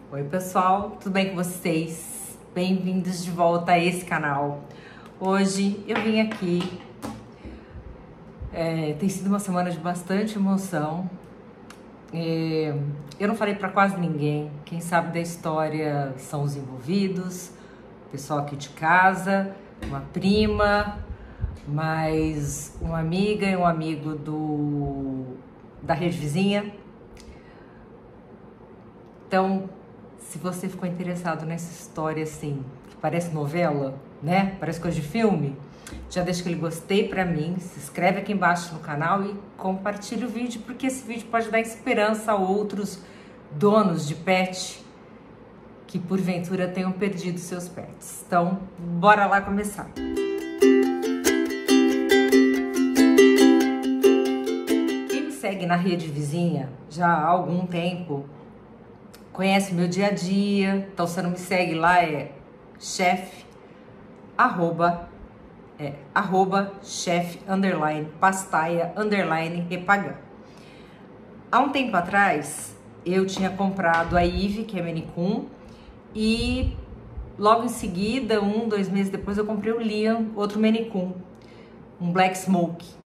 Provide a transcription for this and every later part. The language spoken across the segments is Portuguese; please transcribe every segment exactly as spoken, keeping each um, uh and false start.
Oi pessoal, tudo bem com vocês? Bem-vindos de volta a esse canal. Hoje eu vim aqui, é, tem sido uma semana de bastante emoção. É, eu não falei para quase ninguém, quem sabe da história são os envolvidos, o pessoal aqui de casa, uma prima, mais uma amiga e um amigo do, da rede vizinha. Então, se você ficou interessado nessa história assim, que parece novela, né? Parece coisa de filme, já deixa aquele gostei pra mim, se inscreve aqui embaixo no canal e compartilha o vídeo, porque esse vídeo pode dar esperança a outros donos de pet que porventura tenham perdido seus pets. Então, bora lá começar. Quem me segue na rede vizinha já há algum tempo conhece meu dia a dia, então se não me segue lá é chefe, arroba, é, arroba chefe, underline, pastaia, underline, repagã. Há um tempo atrás, eu tinha comprado a Eve, que é Maine Coon, e logo em seguida, um, dois meses depois, eu comprei o Liam, outro Maine Coon, um Black Smoke.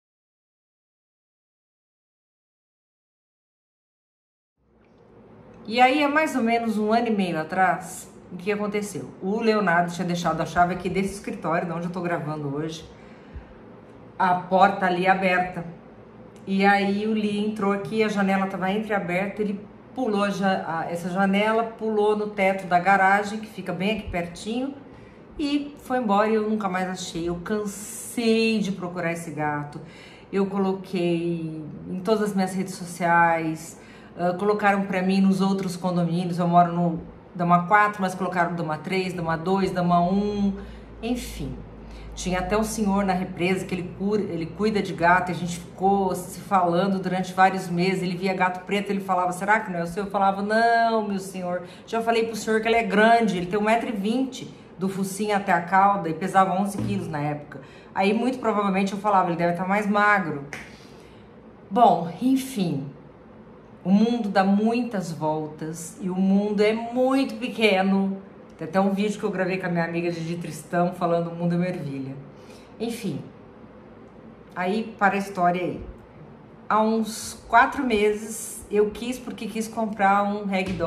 E aí, há mais ou menos um ano e meio atrás, o que aconteceu? O Leonardo tinha deixado a chave aqui desse escritório, de onde eu tô gravando hoje, a porta ali aberta. E aí o Lee entrou aqui, a janela estava entreaberta, ele pulou a, essa janela, pulou no teto da garagem, que fica bem aqui pertinho, e foi embora e eu nunca mais achei. Eu cansei de procurar esse gato. Eu coloquei em todas as minhas redes sociais. Uh, colocaram para mim nos outros condomínios, eu moro no Dama quatro, mas colocaram Dama três, Dama dois, Dama um, enfim. Tinha até um senhor na represa que ele, cura, ele cuida de gato, e a gente ficou se falando durante vários meses. Ele via gato preto, ele falava, será que não é o seu? Eu falava, não, meu senhor. Já falei pro senhor que ele é grande, ele tem um metro e vinte do focinho até a cauda e pesava onze quilos na época. Aí muito provavelmente eu falava, ele deve estar mais magro. Bom, enfim. O mundo dá muitas voltas e o mundo é muito pequeno. Tem até um vídeo que eu gravei com a minha amiga Gigi Tristão falando o mundo é uma ervilha. Enfim, aí para a história aí. Há uns quatro meses eu quis, porque quis comprar um ragdoll.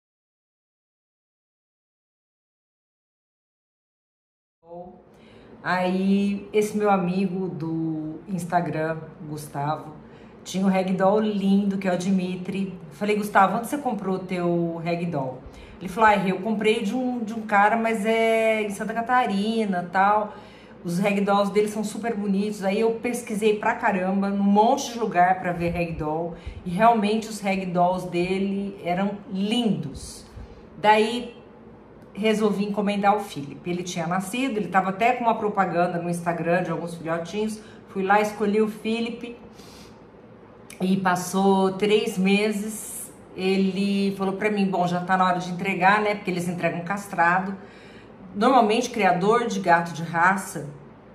Aí esse meu amigo do Instagram, Gustavo, tinha um ragdoll lindo, que é o Dimitri. Falei, Gustavo, onde você comprou o teu ragdoll? Ele falou, ah, eu comprei de um, de um cara, mas é em Santa Catarina, tal. Os ragdolls dele são super bonitos. Aí eu pesquisei pra caramba, num monte de lugar pra ver ragdoll. E realmente os ragdolls dele eram lindos. Daí resolvi encomendar o Felipe. Ele tinha nascido, ele tava até com uma propaganda no Instagram de alguns filhotinhos. Fui lá, escolhi o Felipe. E passou três meses, ele falou pra mim, bom, já tá na hora de entregar, né, porque eles entregam castrado. Normalmente, criador de gato de raça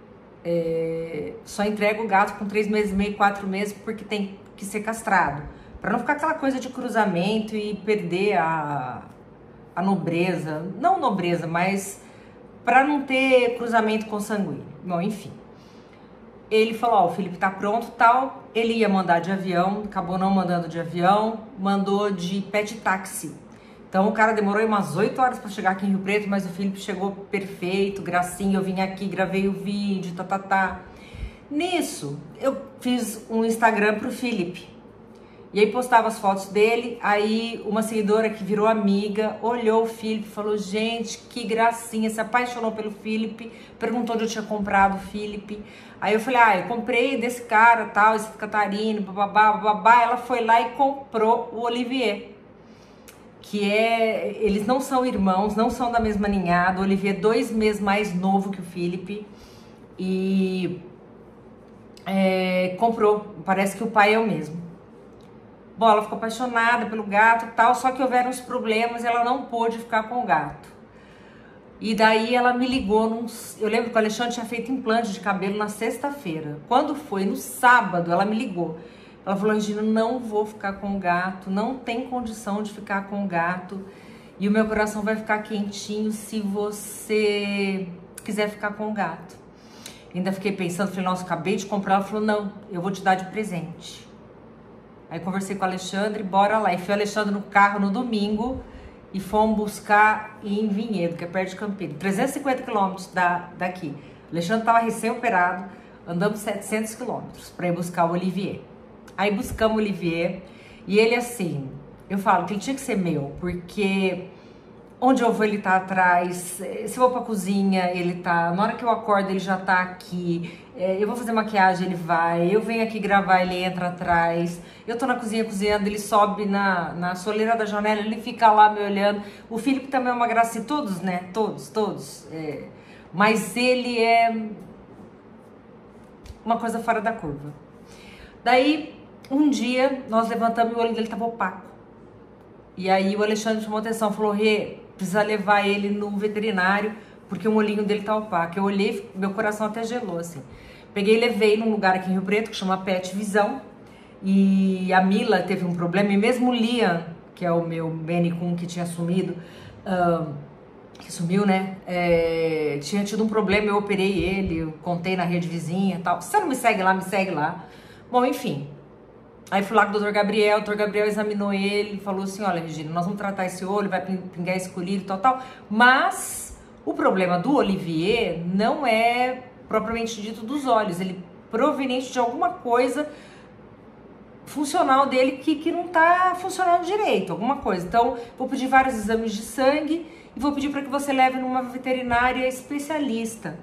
é, só entrega o gato com três meses e meio, quatro meses, porque tem que ser castrado. Pra não ficar aquela coisa de cruzamento e perder a, a nobreza, não nobreza, mas pra não ter cruzamento consanguíneo. Bom, enfim. Ele falou, ó, o Felipe tá pronto, tal. Ele ia mandar de avião, acabou não mandando de avião, mandou de pet táxi. Então o cara demorou umas oito horas para chegar aqui em Rio Preto, mas o Felipe chegou perfeito, gracinha. Eu vim aqui, gravei o vídeo, tá, tá, tá. Nisso, eu fiz um Instagram pro Felipe. E aí postava as fotos dele, aí uma seguidora que virou amiga, olhou o Felipe e falou, gente, que gracinha, se apaixonou pelo Felipe, perguntou onde eu tinha comprado o Felipe. Aí eu falei, ah, eu comprei desse cara, tal, esse Catarina, bababá, bababá. Ela foi lá e comprou o Olivier, que é, eles não são irmãos, não são da mesma ninhada. O Olivier é dois meses mais novo que o Felipe e é, comprou, parece que o pai é o mesmo. Bom, ela ficou apaixonada pelo gato e tal, só que houveram uns problemas e ela não pôde ficar com o gato. E daí ela me ligou, num, eu lembro que o Alexandre tinha feito implante de cabelo na sexta-feira. Quando foi no sábado, ela me ligou. Ela falou, Regina, não vou ficar com o gato, não tem condição de ficar com o gato. E o meu coração vai ficar quentinho se você quiser ficar com o gato. Ainda fiquei pensando, falei, nossa, acabei de comprar. Ela falou, não, eu vou te dar de presente. Aí conversei com o Alexandre, bora lá. E fui o Alexandre no carro no domingo e fomos buscar em Vinhedo, que é perto de Campinas, trezentos e cinquenta quilômetros da, daqui. O Alexandre estava recém-operado, andamos setecentos quilômetros para ir buscar o Olivier. Aí buscamos o Olivier e ele assim, eu falo que ele tinha que ser meu, porque onde eu vou ele tá atrás, se eu vou pra cozinha ele tá, na hora que eu acordo ele já tá aqui, eu vou fazer maquiagem ele vai, eu venho aqui gravar ele entra atrás, eu tô na cozinha cozinhando, ele sobe na, na soleira da janela, ele fica lá me olhando. O Felipe também é uma graça, todos, né, todos, todos, é, mas ele é uma coisa fora da curva. Daí um dia nós levantamos e o olho dele tava opaco. E aí o Alexandre chamou atenção, falou, Rê, precisa levar ele no veterinário, porque o olhinho dele tá opaco. Eu olhei, meu coração até gelou, assim. Peguei e levei num lugar aqui em Rio Preto, que chama Pet Visão, e a Mila teve um problema, e mesmo o Liam, que é o meu Maine Coon que tinha sumido, uh, que sumiu, né, é, tinha tido um problema, eu operei ele, eu contei na rede vizinha e tal. Se você não me segue lá, me segue lá. Bom, enfim. Aí fui lá com o doutor Gabriel, o doutor Gabriel examinou ele e falou assim, olha, Regina, nós vamos tratar esse olho, vai pingar esse colírio e tal, tal. Mas o problema do Olivier não é propriamente dito dos olhos, ele é proveniente de alguma coisa funcional dele que, que não tá funcionando direito, alguma coisa. Então, vou pedir vários exames de sangue e vou pedir para que você leve numa veterinária especialista,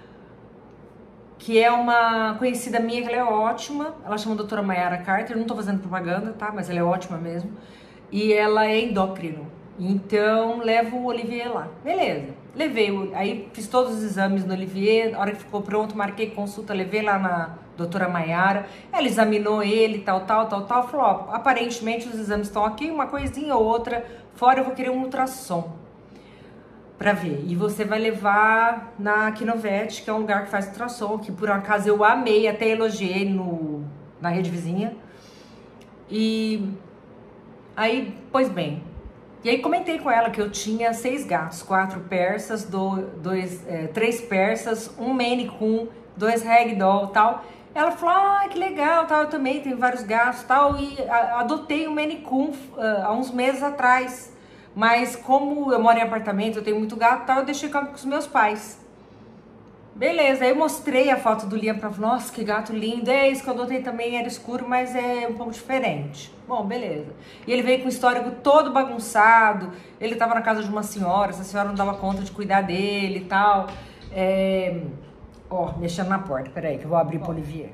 que é uma conhecida minha, que ela é ótima, ela chama doutora Mayara Carter, não tô fazendo propaganda, tá, mas ela é ótima mesmo, e ela é endócrino, então levo o Olivier lá, beleza, levei, aí fiz todos os exames no Olivier, na hora que ficou pronto, marquei consulta, levei lá na doutora Mayara, ela examinou ele, tal, tal, tal, tal, falou, ó, aparentemente os exames estão aqui, uma coisinha ou outra, fora eu vou querer um ultrassom pra ver, e você vai levar na Quinovete, que é um lugar que faz ultrassom, que por um acaso eu amei, até elogiei no, na rede vizinha, e aí, pois bem, e aí comentei com ela que eu tinha seis gatos, quatro persas, do, dois, é, três persas, um Maine Coon, dois Ragdoll, tal. Ela falou, ah, que legal, tal, eu também tenho vários gatos, tal, e a, adotei um Maine Coon uh, há uns meses atrás. Mas como eu moro em apartamento, eu tenho muito gato e tal, eu deixei com os meus pais. Beleza, aí eu mostrei a foto do Liam pra ela, nossa, que gato lindo. É isso que eu adotei também, era escuro, mas é um pouco diferente. Bom, beleza. E ele veio com o histórico todo bagunçado, ele tava na casa de uma senhora, essa senhora não dava conta de cuidar dele e tal. É... Ó, mexendo na porta, peraí que eu vou abrir pro Olivier.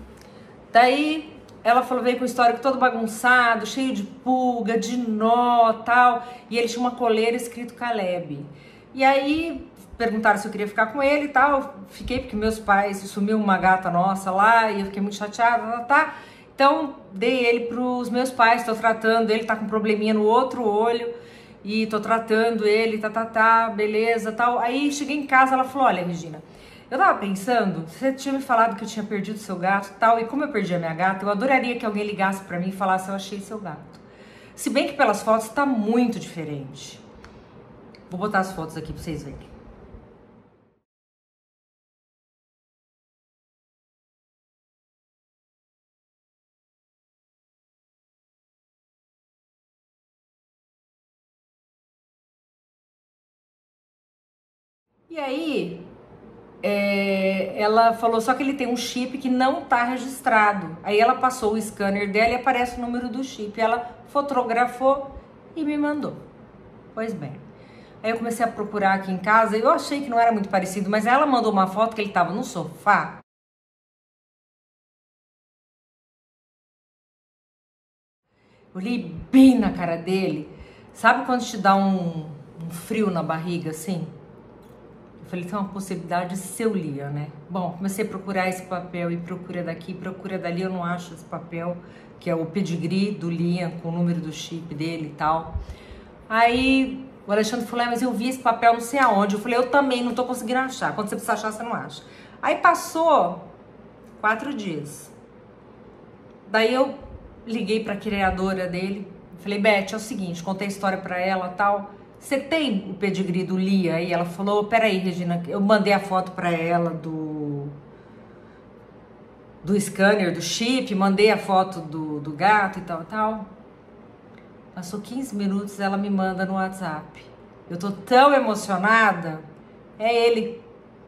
Daí... ela falou, veio com o histórico todo bagunçado, cheio de pulga, de nó, tal. E ele tinha uma coleira escrito Caleb. E aí, perguntaram se eu queria ficar com ele e tal. Fiquei porque meus pais, sumiu uma gata nossa lá e eu fiquei muito chateada, tá, tá. Então, dei ele pros meus pais, tô tratando ele, tá com um probleminha no outro olho. E tô tratando ele, tá, tá, tá, beleza, tal. Aí, cheguei em casa, ela falou, olha, Regina, eu tava pensando, você tinha me falado que eu tinha perdido seu gato e tal, e como eu perdi a minha gata, eu adoraria que alguém ligasse pra mim e falasse, eu achei seu gato. Se bem que pelas fotos tá muito diferente. Vou botar as fotos aqui pra vocês verem. E aí... É, ela falou só que ele tem um chip que não tá registrado. Aí ela passou o scanner dela e aparece o número do chip. Ela fotografou e me mandou. Pois bem. Aí eu comecei a procurar aqui em casa. Eu achei que não era muito parecido, mas ela mandou uma foto que ele tava no sofá. Eu olhei bem na cara dele. Sabe quando te dá um, um frio na barriga, assim? Eu falei, tem uma possibilidade de ser o Liam, né? Bom, comecei a procurar esse papel e procura daqui, procura dali, eu não acho esse papel, que é o pedigree do Liam, com o número do chip dele e tal. Aí o Alexandre falou, mas eu vi esse papel não sei aonde. Eu falei, eu também não tô conseguindo achar. Quando você precisa achar, você não acha. Aí passou quatro dias. Daí eu liguei pra criadora dele, falei, Beth, é o seguinte, contei a história pra ela e tal. você tem o pedigree do Lia? E ela falou, peraí, Regina, eu mandei a foto pra ela do, do scanner, do chip, mandei a foto do, do gato e tal e tal. Passou quinze minutos, ela me manda no WhatsApp. Eu tô tão emocionada, é ele.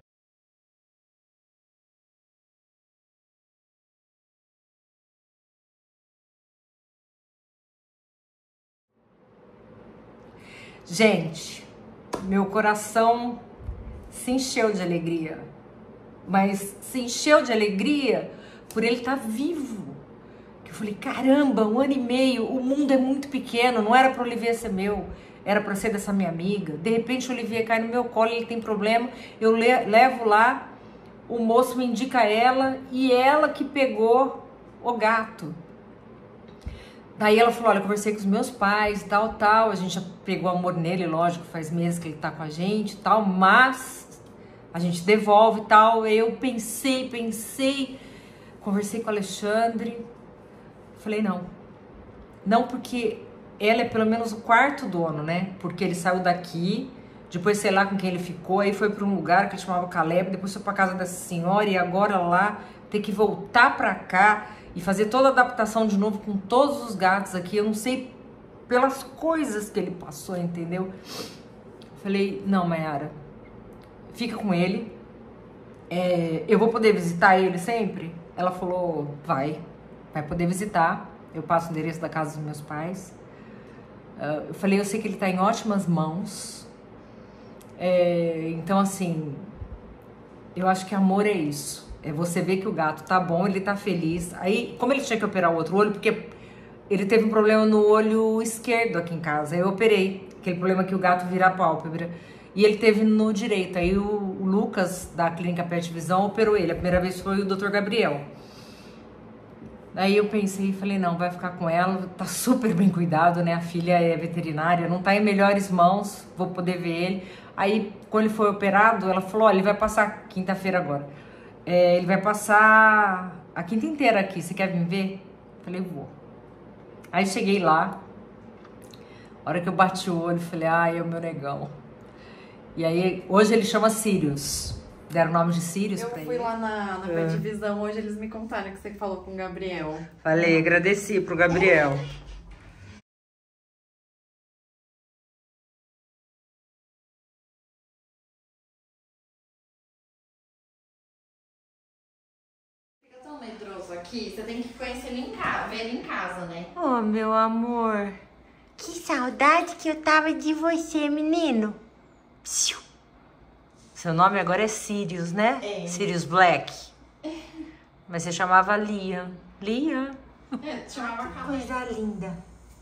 Gente, meu coração se encheu de alegria, mas se encheu de alegria por ele estar vivo. Eu falei, caramba, um ano e meio, o mundo é muito pequeno, não era para o Olivier ser meu, era para ser dessa minha amiga. De repente o Olivier cai no meu colo, ele tem problema, eu levo lá, o moço me indica ela e ela que pegou o gato. Daí ela falou, olha, eu conversei com os meus pais e tal, tal, a gente já pegou amor nele, lógico, faz meses que ele tá com a gente e tal, mas a gente devolve e tal. Eu pensei, pensei, conversei com o Alexandre, falei, não, não porque ela é pelo menos o quarto dono, né, porque ele saiu daqui, depois sei lá com quem ele ficou, aí foi para um lugar que ele chamava Caleb, depois foi para casa dessa senhora e agora lá ter que voltar para cá e fazer toda a adaptação de novo com todos os gatos aqui, eu não sei pelas coisas que ele passou, entendeu? Falei, não, Mayara, fica com ele, é, eu vou poder visitar ele sempre? Ela falou, vai, vai poder visitar, eu passo o endereço da casa dos meus pais. Uh, eu falei, eu sei que ele tá em ótimas mãos, é, então assim, eu acho que amor é isso. É você ver que o gato tá bom, ele tá feliz. Aí, como ele tinha que operar o outro olho, porque ele teve um problema no olho esquerdo aqui em casa, aí eu operei. Aquele problema que o gato vira a pálpebra. E ele teve no direito. Aí o, o Lucas, da clínica Pet Visão, operou ele. A primeira vez foi o doutor Gabriel. Aí eu pensei e falei, não, vai ficar com ela. Tá super bem cuidado, né? A filha é veterinária, não tá em melhores mãos, vou poder ver ele. Aí, quando ele foi operado, ela falou, olha, ele vai passar quinta-feira agora. É, ele vai passar a quinta inteira aqui, você quer vir ver? Falei, vou. Aí cheguei lá, a hora que eu bati o olho, falei, ai, é o meu negão. E aí, hoje ele chama Sirius, deram o nome de Sirius pra ele. Eu fui lá na, na é. Divisão, hoje eles me contaram que você falou com o Gabriel. Falei, agradeci pro Gabriel. Medroso aqui, você tem que conhecer ele em casa, ver ele em casa, né? Oh, meu amor, que saudade que eu tava de você, menino. Psiu. Seu nome agora é Sirius, né? É. Sirius Black. É. Mas você chamava Lia. Lia? É, chamava Caleb. Coisa linda.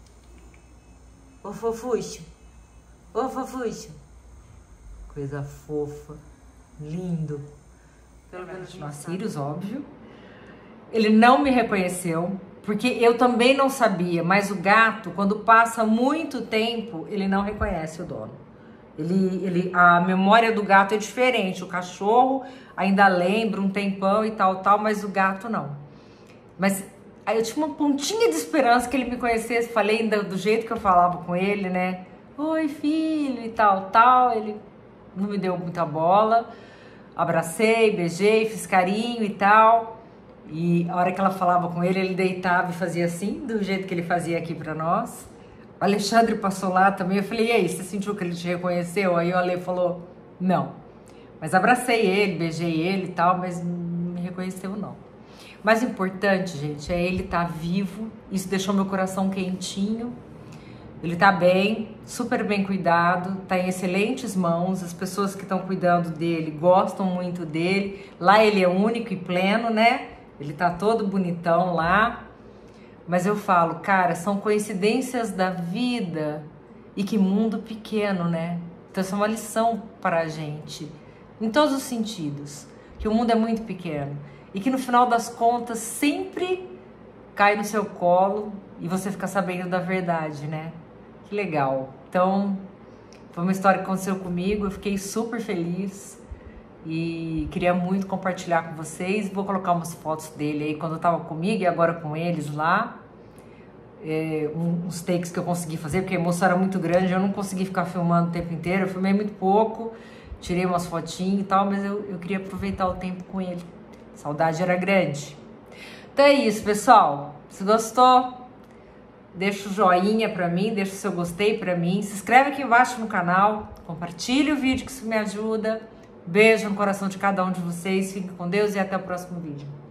Ô, fofuxo. Ô, fofuxo. Coisa fofa. Lindo. Pelo menos chama Sirius, óbvio. Ele não me reconheceu, porque eu também não sabia, mas o gato, quando passa muito tempo, ele não reconhece o dono. Ele, ele, a memória do gato é diferente, o cachorro ainda lembra um tempão e tal, tal, mas o gato não. Mas aí eu tinha uma pontinha de esperança que ele me conhecesse, falei do, do jeito que eu falava com ele, né? Oi, filho, e tal, tal. Ele não me deu muita bola, abracei, beijei, fiz carinho e tal. E a hora que ela falava com ele, ele deitava e fazia assim, do jeito que ele fazia aqui pra nós. O Alexandre passou lá também, eu falei, e aí, você sentiu que ele te reconheceu? Aí o Ale falou, não. Mas abracei ele, beijei ele e tal, mas não me reconheceu não. Mais importante, gente, é ele estar vivo, isso deixou meu coração quentinho. Ele tá bem, super bem cuidado, tá em excelentes mãos, as pessoas que estão cuidando dele gostam muito dele. Lá ele é único e pleno, né? Ele tá todo bonitão lá, mas eu falo, cara, são coincidências da vida e que mundo pequeno, né? Então isso é uma lição para a gente, em todos os sentidos, que o mundo é muito pequeno e que no final das contas sempre cai no seu colo e você fica sabendo da verdade, né? Que legal. Então, foi uma história que aconteceu comigo, eu fiquei super feliz. E queria muito compartilhar com vocês. Vou colocar umas fotos dele aí quando eu tava comigo e agora com eles lá. é, uns takes que eu consegui fazer, porque a emoção era muito grande, eu não consegui ficar filmando o tempo inteiro, eu filmei muito pouco, tirei umas fotinhas e tal, mas eu, eu queria aproveitar o tempo com ele. A saudade era grande. Então é isso, pessoal. Se gostou, deixa o joinha pra mim, deixa o seu gostei pra mim, se inscreve aqui embaixo no canal, compartilha o vídeo que isso me ajuda. Beijo no coração de cada um de vocês, fiquem com Deus e até o próximo vídeo.